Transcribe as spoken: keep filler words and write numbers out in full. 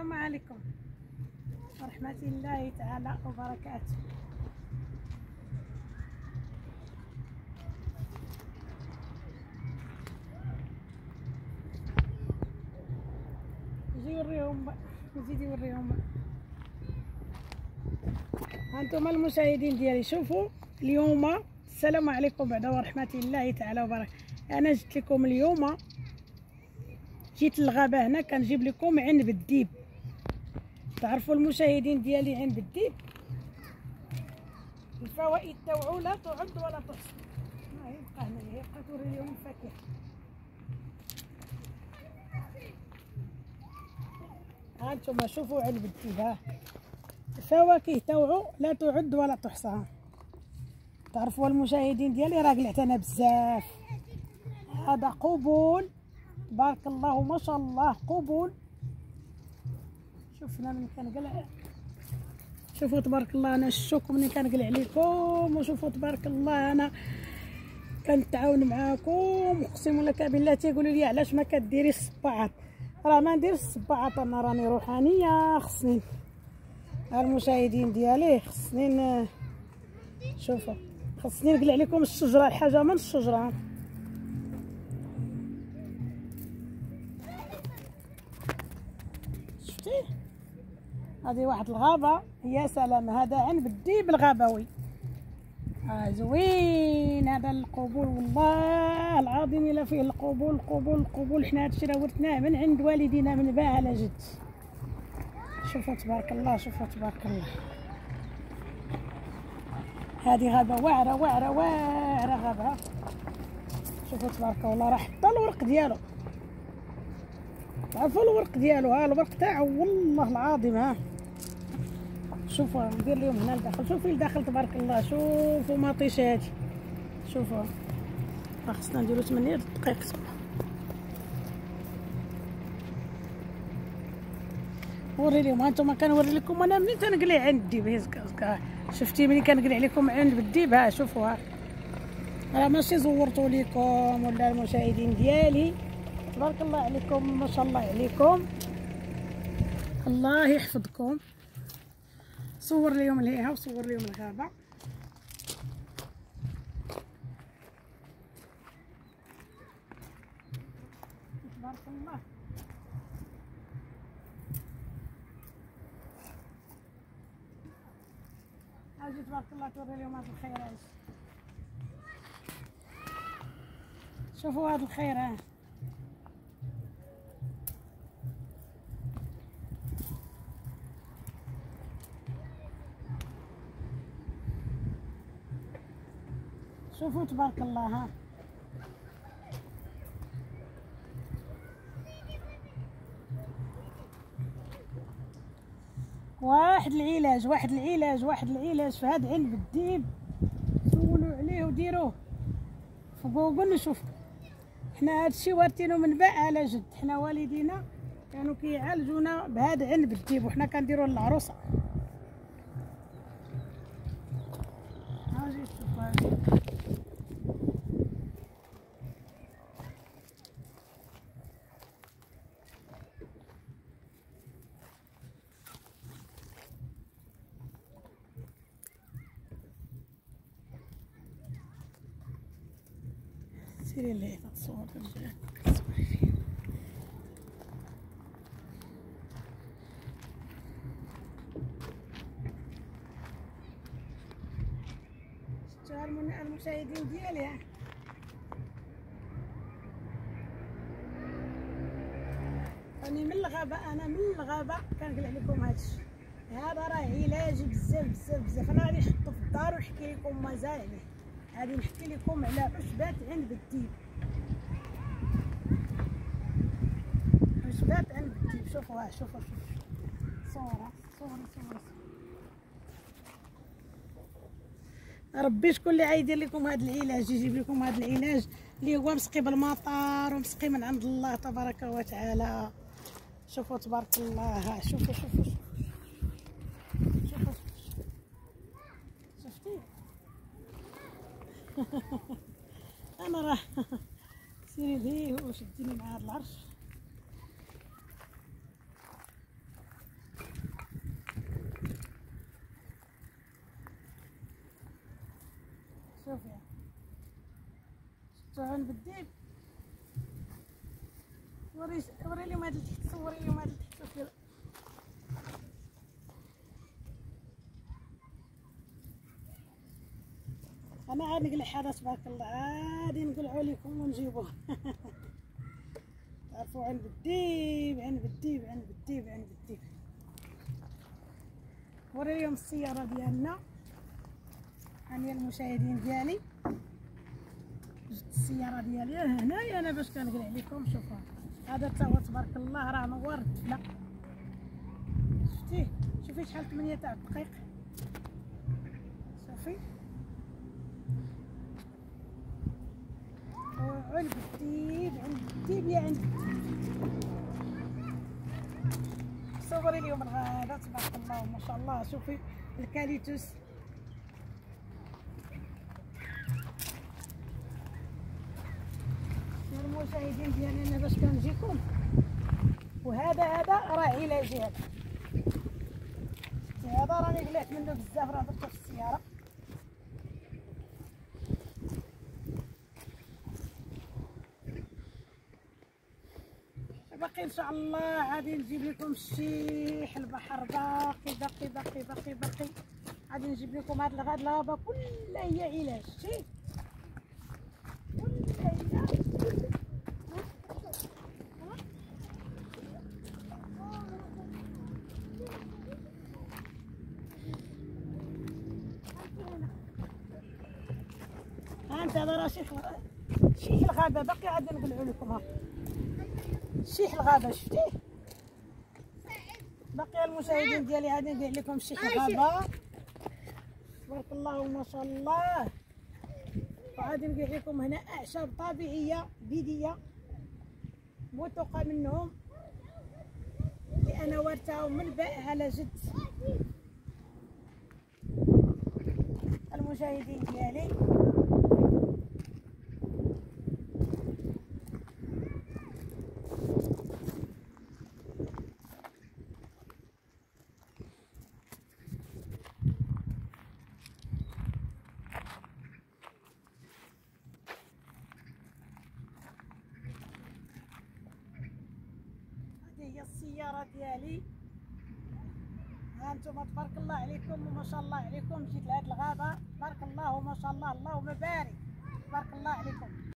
السلام عليكم ورحمة الله تعالى وبركاته. يجي يوريهم يزيد يوريهم. هانتوما المشاهدين ديالي، شوفوا اليوم السلام عليكم بعد ورحمة الله تعالى وبركاته. انا جيت لكم اليوم، جيت للغابة هنا كنجيب لكم عنب الديب. تعرفوا المشاهدين ديالي عنب الديب الفوائد تاوعو لا تعد ولا تحصى. ما يبقى هنا يبقى توري اليوم الفاكهة. ها انتم شوفوا عنب الديب، ها الفواكه تاوعو لا تعد ولا تحصى. تعرفوا المشاهدين ديالي راه قلعت بزاف. هذا قبول تبارك الله ما شاء الله، قبول. شوفنا من كنقلع، شوفوا تبارك الله انا شوكم ملي كنقلع عليكم، وشوفوا تبارك الله انا كنتعاون معاكم. اقسم لك بالله تيقولوا لي علاش ما كديري الصباعات، راه ما نديرش الصباعات، انا راني روحانيه. خصني المشاهدين ديالي خصني شوفوا خصني نقلع لكم الشجره، الحاجه من الشجره. شفتي هذه واحد الغابه، يا سلام. هذا عنب الديب الغابوي، آه زوين هذا القبول والله العظيم الا فيه القبول القبول القبول. حنا هادشي راه ورثناه من عند والدينا من با على جد. شوفوا تبارك الله، شوفوا تبارك الله. هذه غابه واعره واعره واعره غابه. شوفوا تبارك الله راه حتى الورق ديالو، عرفوا الورق ديالو، ها الورق تاعو والله العظيم. ها شوفوا ندير لهم هنا لداخل، شوفي لداخل تبارك الله. شوفوا مطيش هادي، شوفوا راه خصنا نديرو ثمانية دقائق. وري لهم هانتوما كنوري لكم انا منين تنقلع عند الديب. شفتي ملي كنقلع لكم عند الديب، ها شوفوا ها راه ماشي زورتو لكم ولا المشاهدين ديالي. تبارك الله عليكم ما شاء الله عليكم، الله يحفظكم. صور لهم الهيئه وصور لهم الغابه. تبارك الله. اجي تبارك الله توري لهم هذا الخيرات. شوفوا هذا الخير، ها شوفوا تبارك الله. ها واحد العلاج واحد العلاج واحد العلاج في هذا عنب الديب. سولوا عليه وديروه في جوجل نشوفوا. حنا هادشي وارثينه من باء على جد. حنا والدينا كانوا كيعالجونا بهذا عنب الديب وحنا كنديروه للعروسه. هاجي شوفوا سيري اللي تصور الرجال. شفتوا المشاهدين ديالي، راني من الغابه، انا من الغابه كنقلع لكم هادشي. هذا راه علاج بزاف بزاف بزاف. انا غادي نحطو في الدار ونحكي لكم مازال عليه. غادي نحكي لكم على عشبات عنب الديب، عشبات عنب الديب. شوفوا ها شوفوا شوفوا صورة صورة صورة. ربي شكون اللي غايدير لكم هذا العلاج، يجيب لكم هذا العلاج اللي هو مسقي بالمطر ومسقي من عند الله تبارك وتعالى. شوفوا تبارك الله. ها شوفوا شوفوا شوفوا شفتي انا راه سيري ليه وشديني مع هذا العرش. شوفي شفتو عين بالديب. وري وري لهم هاد التحت، صوري لهم هاد التحت. شوفي انا عاد نقلع هذا تبارك الله، عادي نقلعو لكم ونجيبوه. تعرفوا عين بالديب عين بالديب عين بالديب عين بالديب. وري لهم السياره ديالنا. هانيا المشاهدين ديالي، جبت السياره ديالي هنايا انا باش كنقلع لكم. شوفوا هذا تا هو تبارك الله راه نور الدفله. شفتيه؟ شوفي شحال ثمانية تاع الدقيق. شوفي عند الديب عند الديب يا عند الديب. صوري اليوم الغابه تبارك الله ما شاء الله. شوفي الكاليتوس. المشاهدين ديالي انا باش كنجيكم، وهذا هذا راه علاجي. هذا هذا راني قلعت منه بزاف، راه درته في السياره. باقي ان شاء الله غادي نجيب لكم الشيح البحر، باقي باقي باقي باقي باقي غادي نجيب لكم هاد هاد الغابه كلها هي علاج. شتي كلها هي. ها انت هذا راه شيح شيح الغابه، باقي غادي نقلعو لكم. ها شيح الغابه شفتيه؟ باقي المشاهدين ديالي غادي ندير لكم شيح الغابه تبارك الله ما شاء الله. وغادي ندير لكم هنا اعشاب طبيعيه بيديه موثوقه منهم، اللي انا ورثاهم من باء على جد. المشاهدين ديالي هي السياره ديالي. ها انتم تبارك الله عليكم وما شاء الله عليكم. جيت لهاد الغابه تبارك الله وما شاء الله اللهم بارك.